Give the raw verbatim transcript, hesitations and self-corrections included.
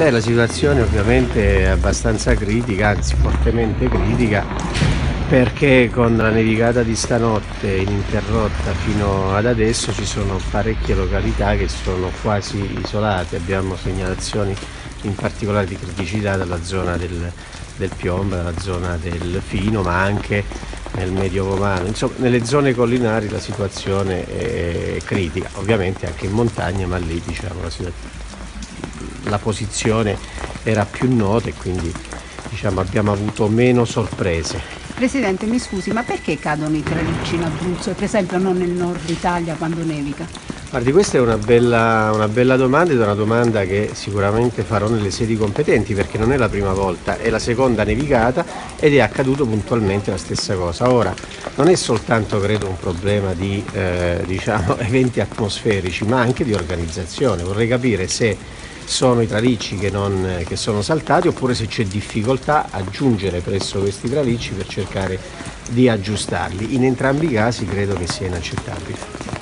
Beh, la situazione ovviamente è abbastanza critica, anzi fortemente critica, perché con la nevicata di stanotte ininterrotta fino ad adesso ci sono parecchie località che sono quasi isolate. Abbiamo segnalazioni in particolare di criticità dalla zona del, del Piombo, dalla zona del Fino, ma anche nel Medio Vomano. Insomma, nelle zone collinari la situazione è critica, ovviamente anche in montagna, ma lì diciamo la situazione la posizione era più nota e quindi diciamo, abbiamo avuto meno sorprese. Presidente, mi scusi, ma perché cadono i tralicci in Abruzzo e per esempio non nel nord Italia quando nevica? Guardi, questa è una bella, una bella domanda ed è una domanda che sicuramente farò nelle sedi competenti, perché non è la prima volta, è la seconda nevicata ed è accaduto puntualmente la stessa cosa. Ora, non è soltanto credo un problema di eh, diciamo, eventi atmosferici, ma anche di organizzazione. Vorrei capire se sono i tralicci che, non, che sono saltati oppure se c'è difficoltà a giungere presso questi tralicci per cercare di aggiustarli. In entrambi i casi credo che sia inaccettabile.